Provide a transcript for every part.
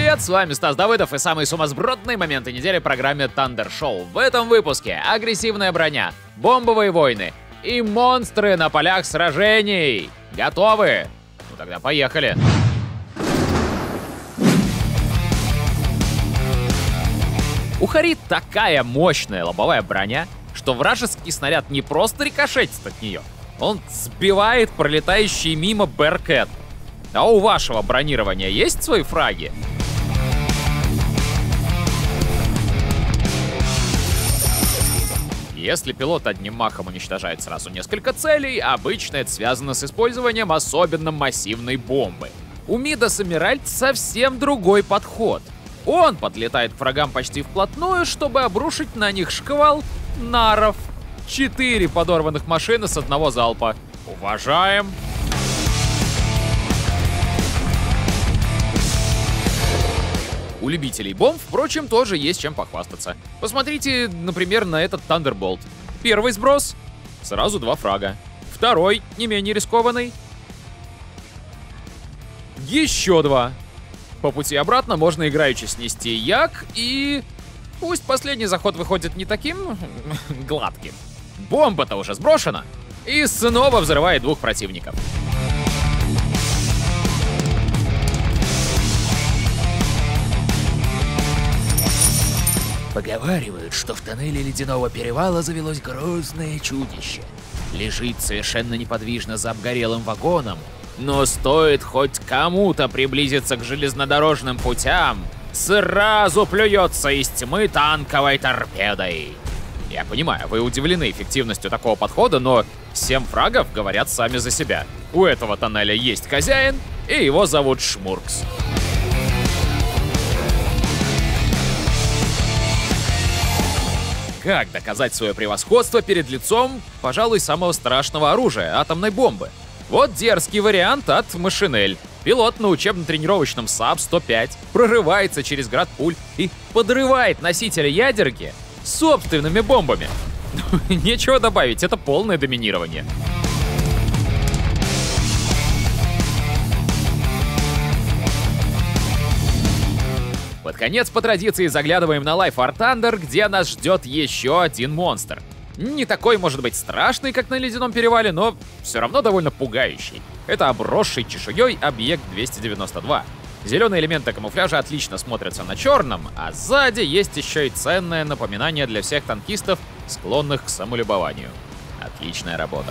привет! С вами Стас Давыдов и самые сумасбродные моменты недели в программе Thunder Show. В этом выпуске агрессивная броня, бомбовые войны и монстры на полях сражений. Готовы? Ну тогда поехали. У Хари такая мощная лобовая броня, что вражеский снаряд не просто рикошетит от нее, он сбивает пролетающие мимо Bearcat. А у вашего бронирования есть свои фраги? Если пилот одним махом уничтожает сразу несколько целей, обычно это связано с использованием особенно массивной бомбы. У Мидас Эмеральд совсем другой подход. Он подлетает к врагам почти вплотную, чтобы обрушить на них шквал наров. 4 подорванных машины с одного залпа. Уважаем! У любителей бомб, впрочем, тоже есть чем похвастаться. Посмотрите, например, на этот Thunderbolt. Первый сброс — сразу 2 фрага. Второй, не менее рискованный. Еще 2. По пути обратно можно играючи снести як и... Пусть последний заход выходит не таким гладким. Бомба-то уже сброшена. И снова взрывает 2 противников. Поговаривают, что в тоннеле Ледяного Перевала завелось грозное чудище. Лежит совершенно неподвижно за обгорелым вагоном, но стоит хоть кому-то приблизиться к железнодорожным путям, сразу плюется из тьмы танковой торпедой. Я понимаю, вы удивлены эффективностью такого подхода, но 7 фрагов говорят сами за себя. У этого тоннеля есть хозяин, и его зовут Шмуркс. Как доказать свое превосходство перед лицом, пожалуй, самого страшного оружия — атомной бомбы? Вот дерзкий вариант от Машинель. Пилот на учебно-тренировочном САП-105 прорывается через град пуль и подрывает носителя ядерки собственными бомбами. Нечего добавить, это полное доминирование. Под конец, по традиции, заглядываем на Life War Thunder, где нас ждет еще один монстр. Не такой, может быть, страшный, как на Ледяном Перевале, но все равно довольно пугающий. Это обросший чешуей объект 292. Зеленые элементы камуфляжа отлично смотрятся на черном, а сзади есть еще и ценное напоминание для всех танкистов, склонных к самолюбованию. Отличная работа.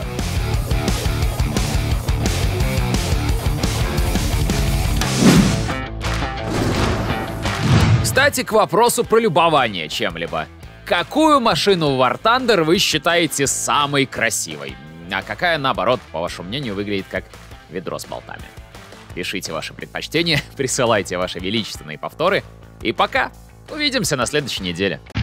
Кстати, к вопросу про любование чем-либо. Какую машину в War Thunder вы считаете самой красивой? А какая, наоборот, по вашему мнению, выглядит как ведро с болтами? Пишите ваши предпочтения, присылайте ваши величественные повторы. И пока! Увидимся на следующей неделе.